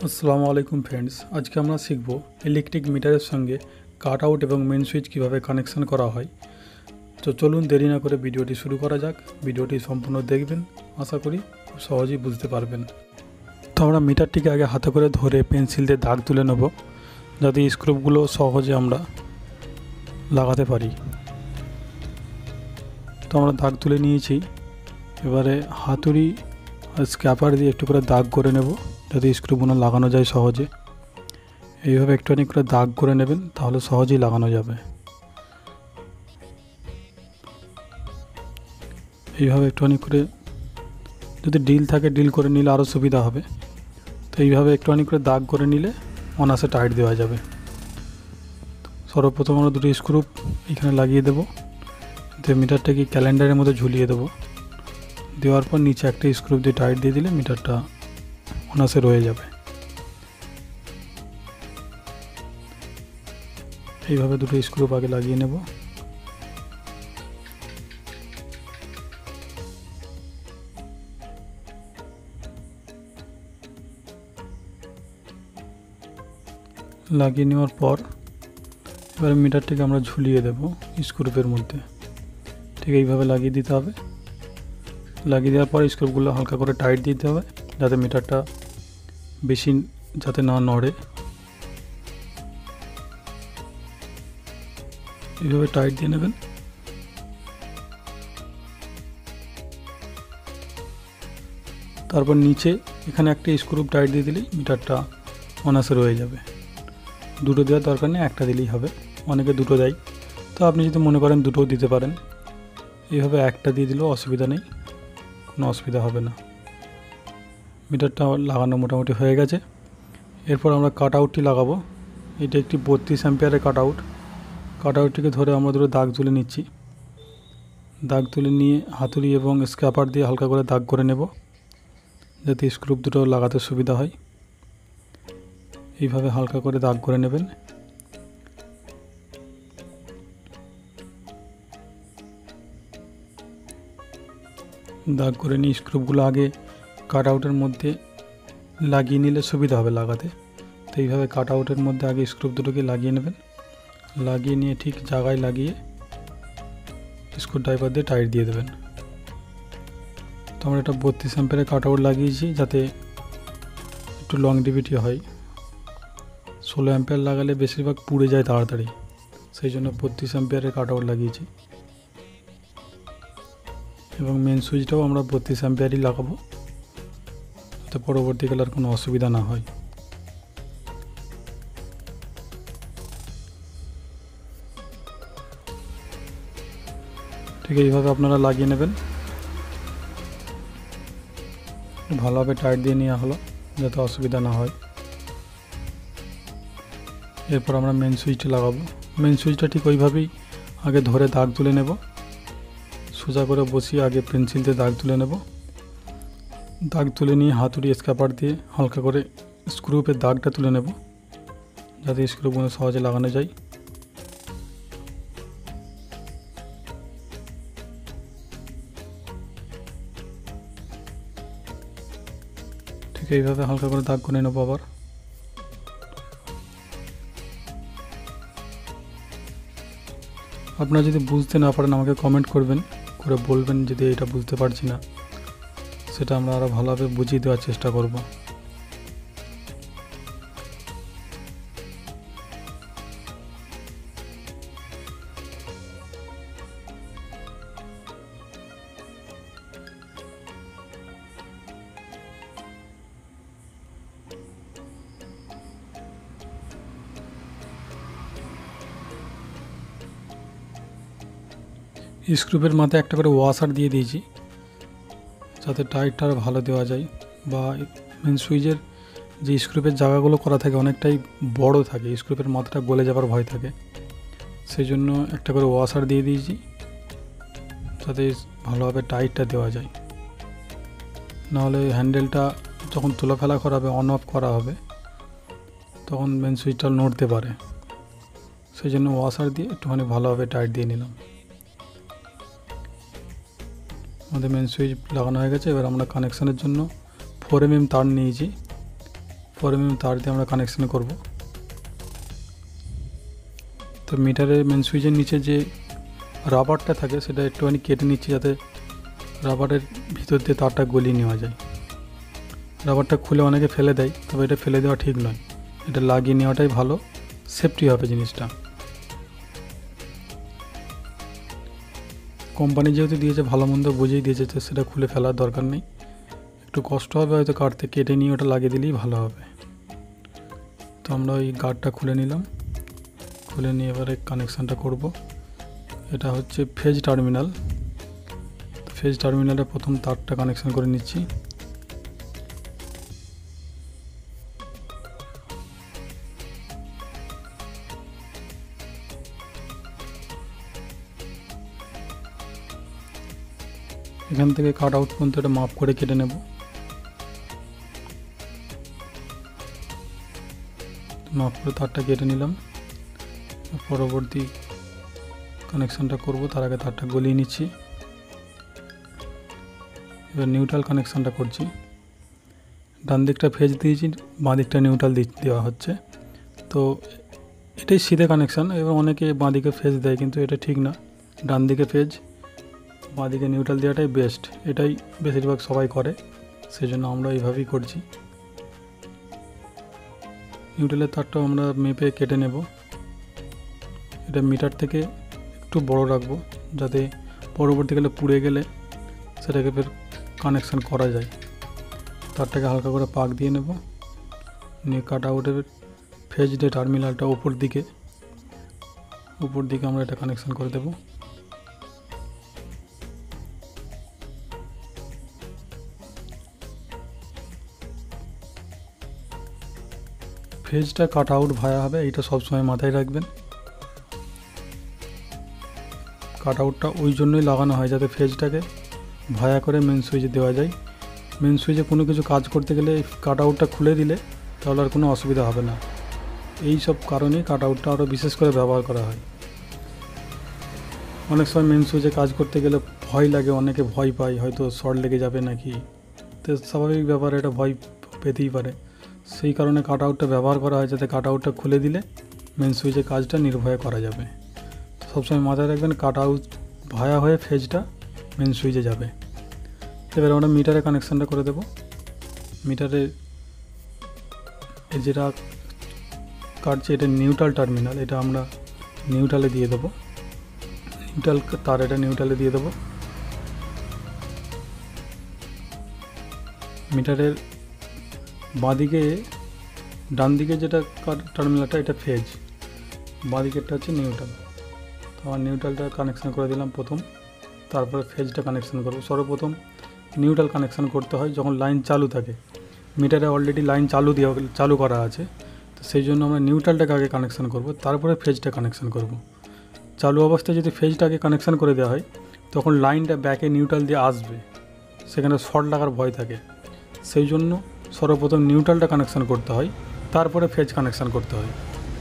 আসসালামু আলাইকুম ফ্রেন্ডস, আজকে আমরা শিখব ইলেকট্রিক মিটারের সঙ্গে কাট আউট এবং মেন সুইচ কীভাবে কানেকশন করা হয়। তো চলুন দেরি না করে ভিডিওটি শুরু করা যাক। ভিডিওটি সম্পূর্ণ দেখবেন, আশা করি খুব সহজেই বুঝতে পারবেন। তো আমরা মিটারটিকে আগে হাতে করে ধরে পেন্সিল দিয়ে দাগ তুলে নেব, যাতে স্ক্রুপগুলো সহজে আমরা লাগাতে পারি। তো আমরা দাগ তুলে নিয়েছি, এবারে হাতুড়ি আর স্ক্র্যাপার দিয়ে একটু করে দাগ করে নেব, যাতে স্ক্রুগুলো লাগানো যায় সহজে। এইভাবে একটুখানি করে দাগ করে নেবেন, তাহলে সহজেই লাগানো যাবে। এইভাবে একটুখানি করে, যদি ডিল থাকে ডিল করে নিলে আরও সুবিধা হবে। তো এইভাবে একটুখানি করে দাগ করে নিলে অনায়াসে টাইট দেওয়া যাবে। সর্বপ্রথম আমরা দুটো স্ক্রু এখানে লাগিয়ে দেবো, দিয়ে মিটারটাকে ক্যালেন্ডারের মধ্যে ঝুলিয়ে দেবো। দেওয়ার পর নিচে একটা স্ক্রু দিয়ে টাইট দিয়ে দিলে মিটারটা অনায়াসে রয়ে যাবে। এইভাবে দুটো স্ক্রু আগে লাগিয়ে নেব। লাগিয়ে নেওয়ার পর এবারে মিটারটিকে আমরা ঝুলিয়ে দেব স্ক্রুপের মধ্যে। ঠিক এইভাবে লাগিয়ে দিতে হবে। লাগিয়ে দেওয়ার পর স্ক্রুপগুলো হালকা করে টাইট দিতে হবে, যাতে মিটারটা বেশি যাতে না নড়ে। এইভাবে টাইট দিয়ে নেবেন। তারপর নিচে এখানে একটা স্ক্রু টাইট দিয়ে দিলেই মিটারটা অনায়াসে রয়ে যাবে। দুটো দেওয়ার দরকার নেই, একটা দিলেই হবে। অনেকে দুটো দেয়, তো আপনি যদি মনে করেন দুটোও দিতে পারেন। এইভাবে একটা দিয়ে দিলেও অসুবিধা নেই, কোনো অসুবিধা হবে না। মিটারটা লাগানো মোটামুটি হয়ে গেছে। এরপর আমরা কাট আউটটি লাগাবো। এটা একটি 32 অ্যাম্পিয়ারের কাট আউট। কাট আউটটিকে ধরে আমরা দুটো দাগ তুলে নিচ্ছি। দাগ তুলে নিয়ে হাতুড়ি এবং স্ক্র্যাপার দিয়ে হালকা করে দাগ করে নেব, যাতে স্ক্রু দুটো লাগাতে সুবিধা হয়। এইভাবে হালকা করে দাগ করে নেবেন। দাগ করে নিয়ে স্ক্রুপগুলো আগে কাট আউটের মধ্যে লাগিয়ে নিলে সুবিধা হবে লাগাতে। তো এইভাবে কাট আউটের মধ্যে আগে স্ক্রুপ দুটোকে লাগিয়ে নেবেন। লাগিয়ে নিয়ে ঠিক জায়গায় লাগিয়ে স্ক্রু ড্রাইভার দিয়ে টাইট দিয়ে দেবেন। তো আমরা এটা 32 অ্যাম্পিয়ারের কাট আউট লাগিয়েছি, যাতে একটু লংজিভিটি হয়। 16 অ্যাম্পিয়ার লাগালে বেশিরভাগ পুড়ে যায় তাড়াতাড়ি, সেই জন্য 32 অ্যাম্পিয়ারের কাট আউট লাগিয়েছি। এবং মেন সুইচটাও আমরা 32 অ্যাম্পিয়ারই লাগাবো, যাতে পরবর্তীকালে আর কোনো অসুবিধা না হয়। ঠিক এইভাবে আপনারা লাগিয়ে নেবেন। ভালোভাবে টাইট দিয়ে নেওয়া হলো, যাতে অসুবিধা না হয়। এরপর আমরা মেন সুইচটা লাগাবো। মেন সুইচটা ঠিক ওইভাবেই আগে ধরে দাগ তুলে নেব। সোজা করে বসিয়ে আগে পেন্সিল দিয়ে দাগ তুলে নেব। দাগ তুলে নিয়ে হাতুড়ি স্ক্র্যাপার দিয়ে হালকা করে স্ক্রুপের দাগটা তুলে নেব, যাতে স্ক্রুগুলো সহজে লাগানো যায়। ঠিক এইভাবে হালকা করে দাগ করে নেব। আবার আপনারা যদি বুঝতে না পারেন আমাকে কমেন্ট করবেন, করে বলবেন যদি এটা বুঝতে পারছি না, সেটা আমরা আরও ভালোভাবে বুঝিয়ে দেওয়ার চেষ্টা করব। স্ক্রুপের মাথায় একটা করে ওয়াশার দিয়ে দিয়েছি, যাতে টাইটটা ভালো দেওয়া যায়। বা মেন সুইচের যে স্ক্রুপের জায়গাগুলো করা থাকে অনেকটাই বড় থাকে, স্ক্রুপের মাথাটা গলে যাবার ভয় থাকে, সেই জন্য একটা করে ওয়াশার দিয়ে দিয়েছি, যাতে ভালোভাবে টাইটটা দেওয়া যায়। নাহলে হ্যান্ডেলটা যখন তোলাফেলা করা হবে, অন অফ করা হবে, তখন মেন সুইচটা নড়তে পারে। সেই জন্য ওয়াশার দিয়ে একটুখানি ভালোভাবে টাইট দিয়ে নিলাম। আমাদের মেন সুইচ লাগানো হয়ে গেছে। এবার আমরা কানেকশানের জন্য 4 mm তার নিয়েছি। পরে তার দিয়ে আমরা কানেকশান করব। তো মিটারের মেন সুইচের নিচে যে রাবারটা থাকে সেটা একটুখানি কেটে নিচ্ছি, যাতে রাবারের ভিতর দিয়ে তারটা গলিয়ে নেওয়া যায়। রাবারটা খুলে অনেকে ফেলে দেয়, তবে এটা ফেলে দেওয়া ঠিক নয়, এটা লাগিয়ে নেওয়াটাই ভালো, সেফটি হবে জিনিসটা। কোম্পানি যেহেতু দিয়েছে ভালো মন্দ বুঝেই দিয়েছে, তো সেটা খুলে ফেলার দরকার নেই। একটু কষ্ট হবে হয়তো কাটতে, কেটে নিয়ে ওটা লাগিয়ে দিলেই ভালো হবে। তো আমরা ওই গার্ডটা খুলে নিলাম, খুলে নিয়ে এবারে কানেকশানটা করব। এটা হচ্ছে ফেজ টার্মিনাল। ফেজ টার্মিনালে প্রথম তারটা কানেকশান করে নিচ্ছি। এখান থেকে কাট আউট পর্যন্ত এটা মাপ করে কেটে নেব। মাপ করে তারটা কেটে নিলাম। পরবর্তী কানেকশানটা করব, তার আগে তারটা গলিয়ে নিচ্ছি। এবার নিউট্রাল কানেকশানটা করছি। ডান দিকটা ফেজ দিয়েছি, বাঁ দিকটা নিউট্রাল দেওয়া হচ্ছে। তো এটাই সিধে কানেকশান। এবার অনেকে বাঁ দিকে ফেজ দেয়, কিন্তু এটা ঠিক না। ডান দিকে ফেজ, বাঁ দিকে নিউট্রাল দেওয়াটাই বেস্ট, এটাই বেশিরভাগ সবাই করে, সেই জন্য আমরা এইভাবেই করছি। নিউট্রালের তারটাও আমরা মেপে কেটে নেব। এটা মিটার থেকে একটু বড় রাখবো, যাতে পরবর্তীকালে পুড়ে গেলে সেটাকে ফের কানেকশান করা যায়। তারটাকে হালকা করে পাক দিয়ে নেব, নিয়ে কাট আউটের ফেজ যে টার্মিনালটা উপর দিকে আমরা এটা কানেকশান করে দেব। ফেজটা কাট আউট ভায়া হবে, এইটা সবসময় মাথায় রাখবেন। কাট আউটটা ওই জন্যই লাগানো হয়, যাতে ফেজটাকে ভায়া করে মেন সুইচে দেওয়া যায়। মেন সুইচে কোনো কিছু কাজ করতে গেলে কাট আউটটা খুলে দিলে তাহলে আর কোনো অসুবিধা হবে না। এই সব কারণেই কাট আউটটা আরও বিশেষ করে ব্যবহার করা হয়। অনেক সময় মেন সুইচে কাজ করতে গেলে ভয় লাগে, অনেকে ভয় পায় হয়তো শর্ট লেগে যাবে নাকি, তো স্বাভাবিক ব্যাপার, এটা ভয় পেতেই পারে। সেই কারণে কাট আউটটা ব্যবহার করা হয়, যাতে কাট আউটটা খুলে দিলে মেন সুইচে কাজটা নির্ভয়ে করা যাবে। সবসময় মাথায় রাখবেন কাট আউট ভায়া হয়ে ফেজটা মেন সুইচে যাবে। এবার আমরা মিটারে কানেকশানটা করে দেব। মিটারে যেটা কাটছে এটা নিউট্রাল টার্মিনাল, এটা আমরা নিউট্রালে দিয়ে দেবো। নিউট্রাল তার এটা নিউট্রালে দিয়ে দেবো। মিটারের বাঁদিকে ডান দিকে যেটা টার্মিনালটা এটা ফেজ, বাঁদিকেরটা হচ্ছে নিউট্রাল। তো আমার নিউট্রালটা কানেকশান করে দিলাম প্রথম, তারপরে ফেজটা কানেকশান করব। সর্বপ্রথম নিউট্রাল কানেকশান করতে হয় যখন লাইন চালু থাকে। মিটারে অলরেডি লাইন চালু করা আছে, তো সেই জন্য আমরা নিউট্রালটাকে আগে কানেকশান করব, তারপরে ফেজটা কানেকশান করব। চালু অবস্থায় যদি ফেজটাকে কানেকশান করে দেওয়া হয় তখন লাইনটা ব্যাকে নিউট্রাল দিয়ে আসবে, সেখানে শর্ট লাগার ভয় থাকে। সেই জন্য সর্বপ্রথম নিউট্রালটা কানেকশান করতে হয়, তারপরে ফেজ কানেকশান করতে হয়।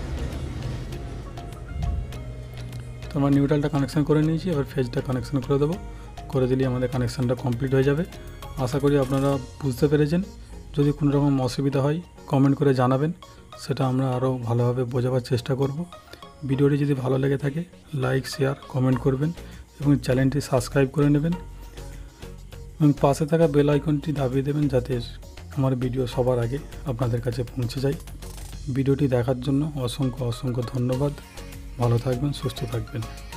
তো আমরা নিউট্রালটা কানেকশান করে নিয়েছি, এবার ফেজটা কানেকশান করে দেবো। করে দিলেই আমাদের কানেকশানটা কমপ্লিট হয়ে যাবে। আশা করি আপনারা বুঝতে পেরেছেন। যদি কোনো রকম অসুবিধা হয় কমেন্ট করে জানাবেন, সেটা আমরা আরও ভালোভাবে বোঝাবার চেষ্টা করব। ভিডিওটি যদি ভালো লেগে থাকে লাইক, শেয়ার, কমেন্ট করবেন এবং চ্যানেলটি সাবস্ক্রাইব করে নেবেন এবং পাশে থাকা বেল আইকনটি দাবিয়ে দেবেন, যাতে আমার ভিডিও সবার আগে আপনাদের কাছে পৌঁছে যায়। ভিডিওটি দেখার জন্য অসংখ্য ধন্যবাদ। ভালো থাকবেন, সুস্থ থাকবেন।